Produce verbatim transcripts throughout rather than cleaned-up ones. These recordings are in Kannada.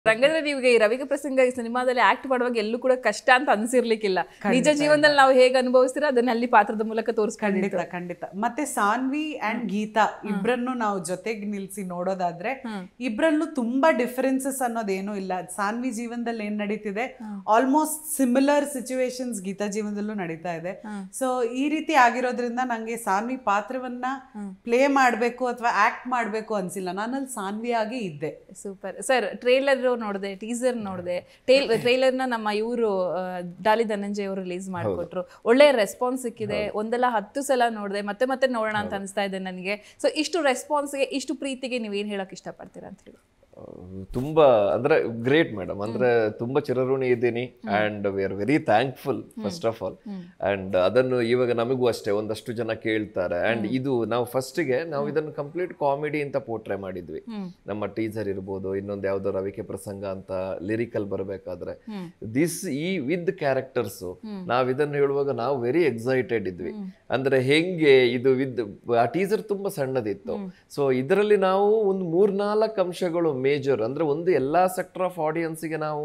ರಂಗದ್ರೆ ನೀವೀಗ ಈ ರವಿಗೆ ಪ್ರಸಂಗ ಈ ಸಿನಿಮಾದಲ್ಲಿ ಆಕ್ಟ್ ಮಾಡುವಾಗ ಎಲ್ಲೂ ಕೂಡ ಕಷ್ಟ ಅಂತ ಅನ್ಸಿರ್ಲಿಕ್ಕಿಲ್ಲ. ನಿಜ ಜೀವನದಲ್ಲಿ ನಾವು ಹೇಗೆ ಅನುಭವಿಸ್ತೀರಾ ಅದನ್ನ ಅಲ್ಲಿ ಪಾತ್ರದ ಮೂಲಕ ತೋರಿಸ್ಕೊಂಡಿದ್ದೀರಾ. ಖಂಡಿತ ಖಂಡಿತ. ಮತ್ತೆ ಸಾನ್ವಿ ಅಂಡ್ ಗೀತಾ ಇಬ್ರನ್ನು ನಾವು ಜೊತೆಗೆ ನಿಲ್ಸಿ ನೋಡೋದಾದ್ರೆ ಇಬ್ರಲ್ಲೂ ತುಂಬಾ ಡಿಫರೆನ್ಸಸ್ ಅನ್ನೋದೇನು ಇಲ್ಲ. ಸಾನ್ವಿ ಜೀವನದಲ್ಲಿ ಏನ್ ನಡೀತಿದೆ ಆಲ್ಮೋಸ್ಟ್ ಸಿಮಿಲರ್ ಸಿಚುವೇಶನ್ಸ್ ಗೀತಾ ಜೀವನದಲ್ಲೂ ನಡೀತಾ ಇದೆ. ಸೊ ಈ ರೀತಿ ಆಗಿರೋದ್ರಿಂದ ನಂಗೆ ಸಾನ್ವಿ ಪಾತ್ರವನ್ನ ಪ್ಲೇ ಮಾಡ್ಬೇಕು ಅಥವಾ ಆಕ್ಟ್ ಮಾಡ್ಬೇಕು ಅನ್ಸಿಲ್ಲ. ನಾನಲ್ಲಿ ಸಾನ್ವಿ ಆಗಿ ಇದ್ದೆ. Super sir. ಟ್ರೇಲರ್ ನೋಡಿದೆ, ಟೀಸರ್ ನೋಡಿದೆ. ಟ್ರೇಲರ್ನ ನಮ್ಮ ಇವರು ಡಾಲಿ ಧನಂಜಯ ಅವರು ರಿಲೀಸ್ ಮಾಡಿಕೊಟ್ರು. ಒಳ್ಳೆ ರೆಸ್ಪಾನ್ಸ್ ಸಿಕ್ಕಿದೆ. ಒಂದಲ್ಲ ಹತ್ತು ಸಲ ನೋಡಿದೆ, ಮತ್ತೆ ಮತ್ತೆ ನೋಡೋಣ ಅಂತ ಅನಿಸ್ತಾ ಇದೆ ನನಗೆ. ಸೊ ಇಷ್ಟು ರೆಸ್ಪಾನ್ಸ್ಗೆ, ಇಷ್ಟು ಪ್ರೀತಿಗೆ ನೀವೇನು ಹೇಳಕ್ ಇಷ್ಟಪಡ್ತೀರಾ ಅಂತ ಹೇಳಿ? ತುಂಬಾ ಅಂದ್ರೆ ಗ್ರೇಟ್ ಮೇಡಮ್. ಅಂದ್ರೆ ತುಂಬಾ ಚಿರಋಣಿ ಇದ್ದೀನಿ and we are very thankful first of all. And ಅದನ್ನು ಇವಾಗ ನಮಗೂ ಅಷ್ಟೇ ಒಂದಷ್ಟು ಜನ ಕೇಳ್ತಾರೆ. ಅಂಡ್ ಇದು ನಾವು ಫಸ್ಟ್ಗೆ ನಾವು ಇದನ್ನು ಕಂಪ್ಲೀಟ್ ಕಾಮಿಡಿ ಅಂತ ಪೋರ್ಟ್ರೇ ಮಾಡಿದ್ವಿ. ನಮ್ಮ ಟೀಸರ್ ಇರ್ಬೋದು, ಇನ್ನೊಂದು ಯಾವ್ದೋ ರವಿಕೆ ಪ್ರಸಂಗ ಅಂತ ಲಿರಿಕಲ್ ಬರಬೇಕಾದ್ರೆ ದಿಸ್ ಈ ವಿತ್ ಕ್ಯಾರೆಕ್ಟರ್ಸ್ ನಾವ್ ಇದನ್ನು ಹೇಳುವಾಗ ನಾವು ವೆರಿ ಎಕ್ಸೈಟೆಡ್ ಇದ್ವಿ. ಅಂದ್ರೆ ಹೆಂಗೆ ಇದು ವಿದ್ ಆ ಟೀಸರ್ ತುಂಬಾ ಸಣ್ಣದಿತ್ತು. ಸೊ ಇದರಲ್ಲಿ ನಾವು ಒಂದು ಮೂರ್ನಾಲ್ಕು ಅಂಶಗಳು ಮೇಜರ್ ಅಂದ್ರೆ ಒಂದು ಎಲ್ಲಾ ಸೆಕ್ಟರ್ ಆಫ್ ಆಡಿಯನ್ಸ್ಗೆ ನಾವು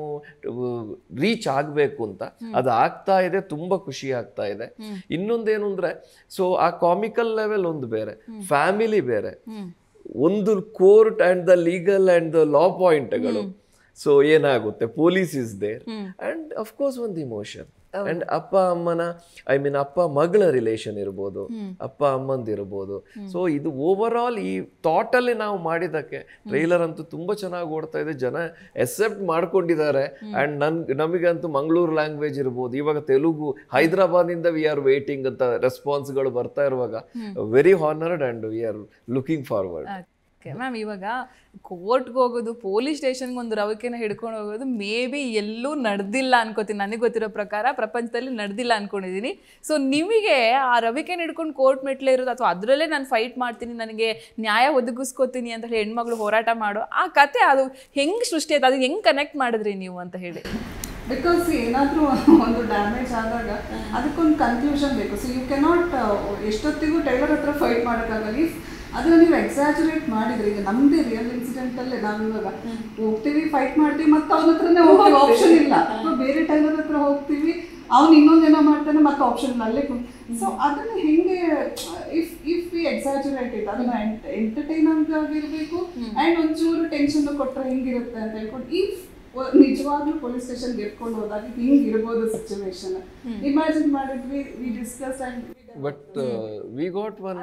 ರೀಚ್ ಆಗ್ಬೇಕು ಅಂತ ಅದು ಆಗ್ತಾ ಇದೆ. ತುಂಬಾ ಖುಷಿ ಆಗ್ತಾ ಇದೆ. ಇನ್ನೊಂದೇನು ಅಂದ್ರೆ ಸೊ ಆ ಕಾಮಿಕಲ್ ಲೆವೆಲ್ ಒಂದು ಬೇರೆ, ಫ್ಯಾಮಿಲಿ ಬೇರೆ, ಒಂದು court and the legal and the law ಪಾಯಿಂಟ್ಗಳು. ಸೊ ಏನಾಗುತ್ತೆ, police is there and of course ಒಂದು ಇಮೋಷನ್ ಅಂಡ್ ಅಪ್ಪ ಅಮ್ಮನ ಐ ಮೀನ್ ಅಪ್ಪ ಮಗಳ ರಿಲೇಷನ್ ಇರ್ಬೋದು, ಅಪ್ಪ ಅಮ್ಮಂದು ಇರ್ಬೋದು. ಸೊ ಇದು ಓವರ್ ಆಲ್ ಈ ಥಾಟ್ ಅಲ್ಲಿ ನಾವು ಮಾಡಿದಕ್ಕೆ ಟ್ರೈಲರ್ ಅಂತೂ ತುಂಬಾ ಚೆನ್ನಾಗಿ ಓಡ್ತಾ ಇದೆ. ಜನ ಎಕ್ಸೆಪ್ಟ್ ಮಾಡ್ಕೊಂಡಿದ್ದಾರೆ. ಅಂಡ್ ನನ್ ನಮಗಂತೂ ಮಂಗಳೂರು ಲ್ಯಾಂಗ್ವೇಜ್ ಇರ್ಬೋದು, ಇವಾಗ ತೆಲುಗು, ಹೈದರಾಬಾದ್ ಇಂದ ವಿ ಆರ್ ವೇಟಿಂಗ್ ಅಂತ ರೆಸ್ಪಾನ್ಸ್ಗಳು ಬರ್ತಾ ಇರುವಾಗ very honoured and we are looking forward. Ma'am, ಇವಾಗ ಕೋರ್ಟ್ಗೆ ಹೋಗೋದು, ಪೊಲೀಸ್ ಸ್ಟೇಷನ್ಗೆ ಒಂದು ರವಿಕೆನ ಹಿಡ್ಕೊಂಡು ಹೋಗೋದು ಮೇ ಬಿ ಎಲ್ಲೂ ನಡೆದಿಲ್ಲ ಅನ್ಕೋತೀನಿ. ನನಗೆ ಗೊತ್ತಿರೋ ಪ್ರಕಾರ ಪ್ರಪಂಚದಲ್ಲಿ ನಡೆದಿಲ್ಲ ಅನ್ಕೊಂಡಿದ್ದೀನಿ. ಸೊ ನಿಮಗೆ ಆ ರವಿಕೆನ ಹಿಡ್ಕೊಂಡು ಕೋರ್ಟ್ ಮೆಟ್ಲೆ ಇರೋದು ಅಥವಾ ಅದರಲ್ಲೇ ನಾನು ಫೈಟ್ ಮಾಡ್ತೀನಿ, ನನಗೆ ನ್ಯಾಯ ಒದಗಿಸ್ಕೋತೀನಿ ಅಂತ ಹೇಳಿ ಹೆಣ್ಮಗಳು ಹೋರಾಟ ಮಾಡೋ ಆ ಕತೆ ಅದು ಹೆಂಗೆ ಸೃಷ್ಟಿ ಆಯ್ತು, ಅದು ಹೆಂಗೆ ಕನೆಕ್ಟ್ ಮಾಡಿದ್ರಿ ನೀವು ಅಂತ ಹೇಳಿ? ಬಿಕಾಸ್ ಏನಾದರೂ ಒಂದು ಡ್ಯಾಮೇಜ್ ಆದಾಗ ಅದಕ್ಕೊಂದು ಕನ್ಕ್ಲೂಷನ್ ಬೇಕು. ಸೊ ಯು ಕೆನಾಟ್ ಎಷ್ಟೊತ್ತಿಗೂ ಟೈಲರ್ ಹತ್ರ ಫೈಟ್ ಮಾಡೋಕ್ಕಾಗಲ್ಲ. ಇಫ್ ಅದನ್ನ ನೀವು ಎಕ್ಸಾಜುರೇಟ್ ಮಾಡಿದ್ರೆ, ಈಗ ನಮ್ಮದೇ ರಿಯಲ್ ಇನ್ಸಿಡೆಂಟಲ್ಲೇ ನಾವು ಇವಾಗ ಹೋಗ್ತೀವಿ, ಫೈಟ್ ಮಾಡ್ತೀವಿ, ಮತ್ತೆ ಅವನ ಹತ್ರನೇ ಹೋಗೋಕೆ ಆಪ್ಷನ್ ಇಲ್ಲ, ಅಥವಾ ಬೇರೆ ಟೈಲರ್ ಹತ್ರ ಹೋಗ್ತೀವಿ, ಅವ್ನು ಇನ್ನೊಂದೇನೋ ಮಾಡ್ತಾನೆ, ಮತ್ತೆ ಆಪ್ಷನ್ ಅಲ್ಲೇ. ಸೊ ಅದನ್ನ ಹೆಂಗೆ if if we exaggerate it, ಅದನ್ನ ಎಂಟರ್ಟೈನ್ಮೆಂಟ್ ಆಗಿರಬೇಕು ಆ್ಯಂಡ್ ಒಂಚೂರು ಟೆನ್ಷನ್ ಕೊಟ್ಟರೆ ಹೆಂಗಿರುತ್ತೆ ಅಂತ ಹೇಳ್ಕೊಂಡು, ಇಫ್ ನಿಜವಾಗ್ಲೂ ಪೊಲೀಸ್ ಸ್ಟೇಷನ್ಗೆ ಎತ್ಕೊಂಡು ಹೋದಾಗ ಹಿಂಗಿರ್ಬೋದು ಸಿಚುವೇಶನ್ ಇಮ್ಯಾಜಿನ್ ಮಾಡಿದ್ವಿ. We discuss and but we got one.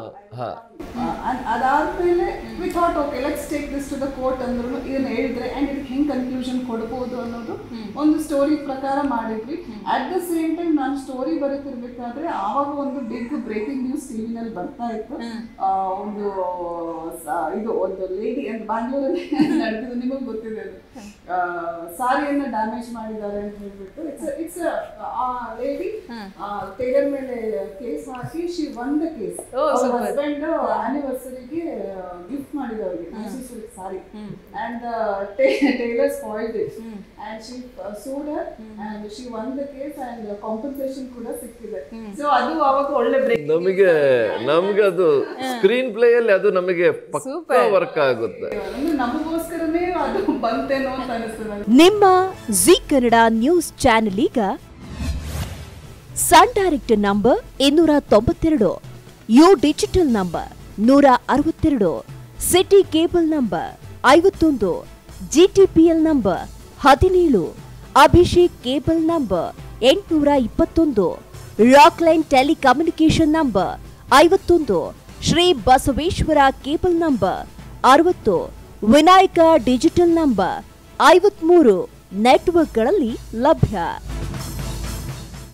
ಅದಾದ್ಮೇಲೆ we thought okay let's take this to the court ಅಂದ್ರು ಇದನ್ನ ಹೇಳಿದ್ರೆ ಆ್ಯಂಡ್ ಇದಕ್ಕೆ ಹೆಂಗೆ ಕನ್ಕ್ಲೂಷನ್ ಕೊಡ್ಬೋದು ಅನ್ನೋದು ಒಂದು ಸ್ಟೋರಿ ಪ್ರಕಾರ ಮಾಡಿದ್ವಿ. ಅಟ್ ದ ಸೇಮ್ ಟೈಮ್ ನಾನು ಸ್ಟೋರಿ ಬರೀತಿರ್ಬೇಕಾದ್ರೆ ಆವಾಗ ಒಂದು ಬಿಗ್ ಬ್ರೇಕಿಂಗ್ ನ್ಯೂಸ್ ಟಿವಿನಲ್ಲಿ ಬರ್ತಾ ಇತ್ತು. ಒಂದು ಇದು ಒಂದು ಲೇಡಿ ಅಂತ ಬ್ಯಾಂಗ್ಳೂರಲ್ಲಿ ನಡೆದಿದ್ದು, ನಿಮಗೆ ಗೊತ್ತಿದೆ ಅದು, ಸಾರಿಯನ್ನ ಡ್ಯಾಮೇಜ್ ಮಾಡಿದ್ದಾರೆ ಅಂತ ಹೇಳ್ಬಿಟ್ಟು. ಇಟ್ಸ್ ಇಟ್ಸ್ ಆ ಲೇಡಿ ಟೈಲರ್ ಮೇಲೆ ಕೇಸ್ ಹಾಕಿ she won the case. Husband ಆನಿವರ್ಸರಿಗೆ ಗಿಫ್ಟ್ ಮಾಡಿದವರಿಗೆ Mysore silk sari and tailor spoiled it and she sued her and she won the case and compensation ಕೂಡ ಸಿಕ್ಕಿದೆ. ಸೊ ಅದು ಅವಾಗ ಒಳ್ಳೆ ಬ್ರೇಕ್. ನಮಗೆ ನಮ್ಗೆ ಅದು ಸ್ಕ್ರೀನ್ ಪ್ಲೇ ಅಲ್ಲಿ ಅದು ನಮಗೆ ಪಕ್ಕಾ ವರ್ಕ್ ಆಗುತ್ತೆ. ನಮಗೋಸ್ಕರನೇ ಅದು ಬಂತೇನೋ ಅಂತ ಅನಿಸ್ತದೆ. ನಿಮ್ಮ ಜಿ ಕನ್ನಡ ನ್ಯೂಸ್ ಚಾನೆಲ್ ಈಗ ಸನ್ ಡೈರೆಕ್ಟ್ ನಂಬರ್ ಇನ್ನೂರ ತೊಂಬತ್ತೆರಡು, ಯು ಡಿಜಿಟಲ್ ನಂಬರ್ ನೂರ ಅರವತ್ತೆರಡು, ಸಿಟಿ ಕೇಬಲ್ ನಂಬರ್ ಐವತ್ತೊಂದು, ಜಿಟಿಪಿಎಲ್ ನಂಬರ್ ಹದಿನೇಳು, ಅಭಿಷೇಕ್ ಕೇಬಲ್ ನಂಬರ್ ಎಂಟುನೂರ ಇಪ್ಪತ್ತೊಂದು, ರಾಕ್ಲೈನ್ ಟೆಲಿಕಮ್ಯುನಿಕೇಶನ್ ನಂಬರ್ ಐವತ್ತೊಂದು, ಶ್ರೀ ಬಸವೇಶ್ವರ ಕೇಬಲ್ ನಂಬರ್ ಅರವತ್ತು, ವಿನಾಯಕ ಡಿಜಿಟಲ್ ನಂಬರ್ ಐವತ್ಮೂರು ನೆಟ್ವರ್ಕ್ಗಳಲ್ಲಿ ಲಭ್ಯ.